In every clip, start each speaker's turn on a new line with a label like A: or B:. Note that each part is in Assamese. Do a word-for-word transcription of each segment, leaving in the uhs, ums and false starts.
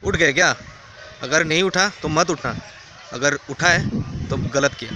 A: उठ गए क्या? अगर नहीं उठा तो मत उठना, अगर उठा है तो गलत किया।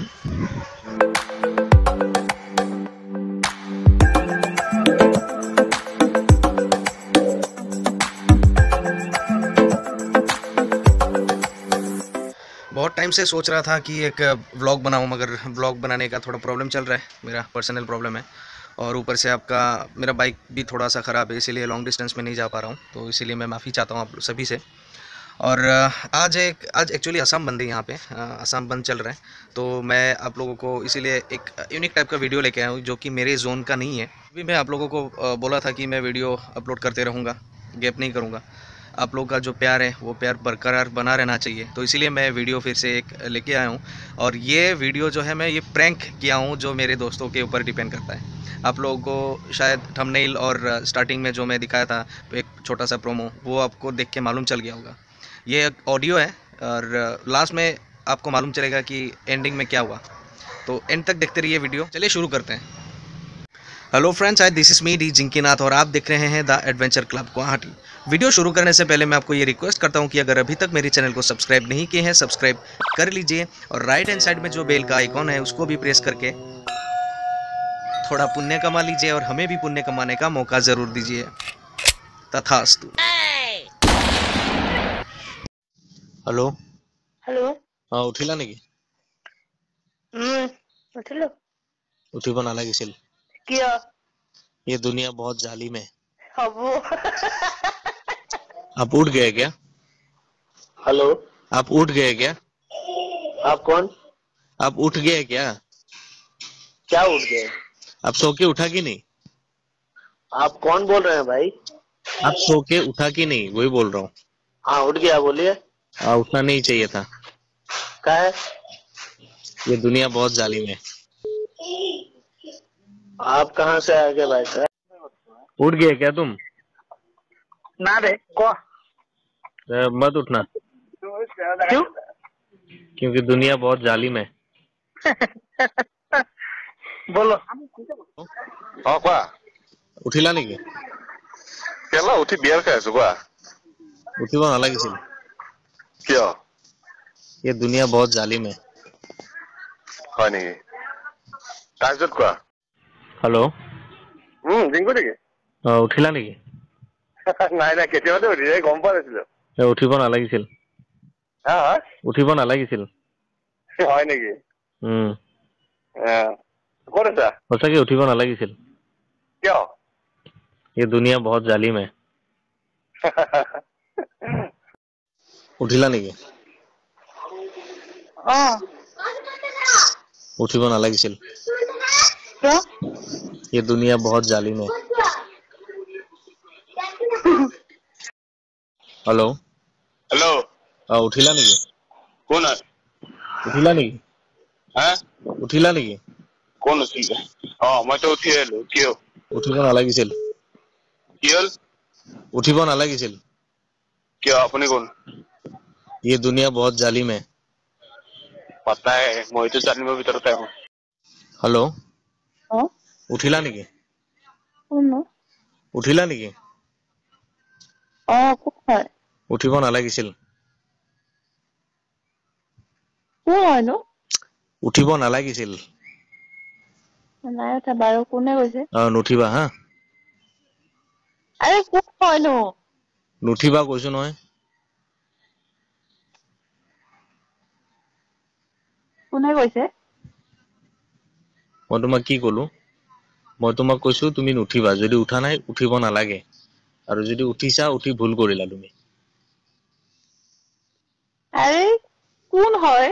A: बहुत टाइम से सोच रहा था कि एक व्लॉग बनाऊं, मगर व्लॉग बनाने का थोड़ा प्रॉब्लम चल रहा है, मेरा पर्सनल प्रॉब्लम है। और ऊपर से आपका मेरा बाइक भी थोड़ा सा ख़राब है, इसीलिए लॉन्ग डिस्टेंस में नहीं जा पा रहा हूं, तो इसीलिए मैं माफ़ी चाहता हूं आप सभी से। और अ, आज एक आज एक्चुअली असम बंद है यहाँ पे, अ, असम बंद चल रहा है, तो मैं आप लोगों को इसीलिए एक यूनिक टाइप का वीडियो लेके आया हूँ जो कि मेरे जोन का नहीं है। अभी मैं आप लोगों को अ, बोला था कि मैं वीडियो अपलोड करते रहूँगा, गैप नहीं करूँगा। आप लोगों का जो प्यार है वो प्यार बरकरार बना रहना चाहिए, तो इसीलिए मैं वीडियो फिर से एक लेके आया हूँ। और ये वीडियो जो है मैं ये प्रैंक किया हूँ, जो मेरे दोस्तों के ऊपर डिपेंड करता है। आप लोगों को शायद थंबनेल और स्टार्टिंग में जो मैं दिखाया था एक छोटा सा प्रोमो, वो आपको देख के मालूम चल गया होगा। ये एक ऑडियो है और लास्ट में आपको मालूम चलेगा कि एंडिंग में क्या हुआ, तो एंड तक देखते रहिए वीडियो। चलिए शुरू करते हैं। Hello friends, I this is me D Jinkinath और आप देख रहे हैं the adventure club Guwahati. Video शुरू करने से पहले मैं आपको ये रिक्वेस्ट करता हूं कि अगर अभी तक मेरे चैनल को सब्सक्राइब नहीं किए हैं, सब्सक्राइब कर लीजिए और राइट हैंड साइड में जो बेल का आइकॉन है उसको भी प्रेस करके थोड़ा पुण्य कमा लीजिए और हमें भी पुण्य कमाने का मौका ज़रूर दीजिए। तथास्तु। हेलो।
B: हेलो।
A: हाँ, उठिला नेकी?
B: हम्म उठिलो
A: उठिब नालागिছিল।
B: किया
A: ये दुनिया बहुत जालिम है।
B: हबो।
A: आप उठ गए क्या?
B: हेलो।
A: आप उठ गए क्या?
B: आप कौन?
A: आप उठ गए क्या?
B: क्या उठ गए?
A: आप सो के उठा कि नहीं?
B: आप कौन बोल रहे हैं भाई?
A: आप सो के उठा कि नहीं, वही बोल रहा हूँ।
B: हाँ उठ गया, बोलिए।
A: आ, उठना नहीं चाहिए था।
B: क्या है?
A: ये दुनिया बहुत जालिम है।
B: आप कहाँ से आ गए भाई साहब?
A: उठ गए क्या तुम?
B: ना रे को
A: अ, मत उठना,
B: क्यों?
A: क्योंकि दुनिया बहुत जालिम है।
B: बोलो।
C: অ কোৱা
A: উঠিলা নেকি?
C: কেলা উঠি বিয়াৰ খাই আছো কোৱা
A: উঠিব নালাগিছিল।
C: কিয়
A: ये दुनिया बहुत जालिम है।
C: হয় নেকি তাৰপিছত কোৱা
A: हेलो।
C: উম জিংকু নেকি
A: अ, উঠিলা নেকি?
C: নাই নাই কেতিয়াবাতে উঠি এই গম পোৱা নাছিলো
A: এ, উঠিব নালাগিছিল।
C: হা হা
A: উঠিব নালাগিছিল।
C: হয় নেকি
A: উম
C: আহ, ক'ত আছা
A: সঁচাকে উঠিব নালাগিছিল।
C: কিয়
A: ये दुनिया बहुत जालिम है। উঠিলা নেকি?
B: অ
A: উঠিব নালাগিছিল।
B: কিয়?
A: ये दुनिया बहुत जालिम है। हेलो।
C: হেল্ল'
A: अ, উঠিলা নেকি?
C: কোন হয়
A: উঠিলা নেকি?
C: হা
A: উঠিলা নেকি?
C: কোন আছিল অ মইতো উঠি আহিলো কিয়
A: উঠিব নালাগিছিল।
C: কি হ'ল
A: উঠিব নালাগিছিল।
C: কিয় আপুনি কোন
A: ये दुनिया बहुत जालिम है।
C: পাত্তাই মইতো জানিবৰ ভিতৰতে আহোঁ
A: हेलो।
B: অ
A: উঠিলা নেকি?
B: কোন নো?
A: উঠিলা নেকি?
B: অ কোন হয়?
A: উঠিব নালাগিছিল।
B: কোন হয় নো?
A: উঠিব নালাগিছিল।
B: নাই উঠা বাৰু, কোনে কৈছে?
A: অ, নুঠিবা হা।
B: আৰে কোন হয় নো?
A: নুঠিবা কৈছো নহয়।
B: কোনে কৈছে?
A: মই তোমাক কি কলো? মই তোমাক কৈছো তুমি নুঠিবা, যদি উঠা নাই উঠিব নালাগে, আৰু যদি উঠিছা উঠি ভুল কৰিলা তুমি।
B: আৰে কোন হয়?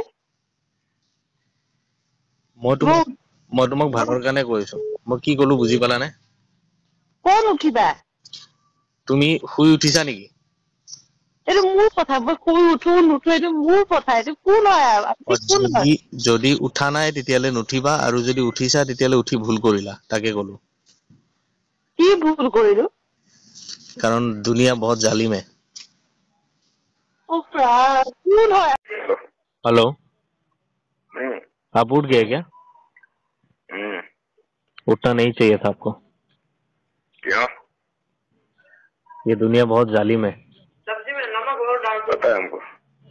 A: মই তোমাক
B: মোক
A: মই তোমাক ভালৰ কাৰণে কৈছো। মই কি কলো বুজি পালানে?
B: কোন উঠিবা?
A: তুমি শুই উঠিছা নেকি?
B: এইটো মোৰ কথা, মই শুই উঠো নুঠো এইটো মোৰ কথা, এইটো কোন হয়?
A: অ,
B: আপুনি কোন হয়?
A: যদি যদি উঠা নাই তেতিয়াহলে নুঠিবা, আৰু যদি উঠিছা তেতিয়াহলে উঠি ভুল কৰিলা, তাকে কলো।
B: কি ভুল কৰিলো?
A: कारण दुनिया बहुत जालिम है।
B: ओ प्राण, कौन है?
A: हेलो।
C: हम्म
A: आप उठ गए क्या?
C: हम्म
A: उठना नहीं चाहिए था आपको।
C: क्यों
A: ये दुनिया बहुत जालिम है।
B: सब्जी में नमक और डाल
C: पता है हमको।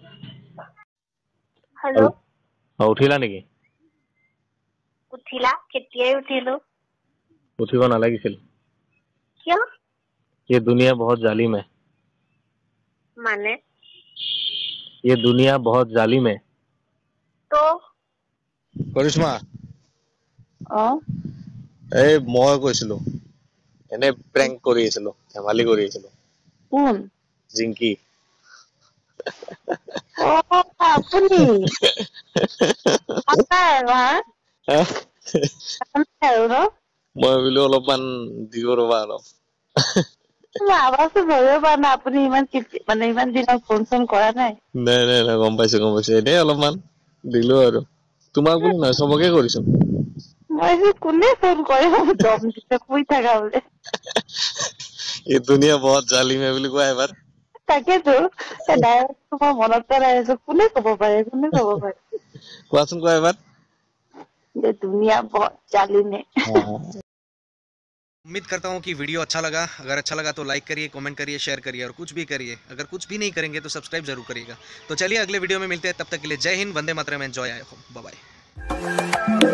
B: हेलो
D: অ উঠিলা নেকি?
B: উঠিলা কেতিয়াই উঠিলো
D: উঠিব নালাগিছিল।
B: কিয়
D: ये दुनिया बहुत जालिम है।
B: মানে
D: ये दुनिया बहुत जालिम है।
B: তো
A: কৰিশ্মা
B: অ
A: এই মই কৈছিলো এনে প্ৰেংক কৰি আছিলো ধেমালি কৰি আছিলো
B: কোন
A: জিংকি
B: অ আপুনি আপোনাৰ হা আৰু ন
A: মই ভাবিলো অলপমান দিব ৰবা অলপ
B: মই আৱাজটো ধৰিব পৰা নাই আপুনি ইমান মানে ইমান দিনত ফোন চোন কৰা নাই
A: নাই নাই নাই গম পাইছো গম পাইছো এনেই অলপমান দিলো আৰু তোমাক বুলি নহয় চবকে কৰিছো
B: মই কোনে ফোন কৰে দম দিছে শুই থাকা বোলে
A: এই দুনিয়া বহুত জালিম হে বুলি কোৱা এবাৰ
B: তাকেতো ডাইৰেক্ট মই মনত পেলাই আছো কোনে ক'ব পাৰে কোনে ক'ব পাৰে
A: কোৱাচোন কোৱা এবাৰ
B: ये दुनिया बहुत जालिम है
A: उम्मीद करता हूँ कि वीडियो अच्छा लगा अगर अच्छा लगा तो लाइक करिए कमेंट करिए शेयर करिए और कुछ भी करिए अगर कुछ भी नहीं करेंगे तो सब्सक्राइब जरूर करिएगा तो चलिए अगले वीडियो में मिलते हैं तब तक के लिए जय हिंद वंदे मातरम enjoy I hope bye bye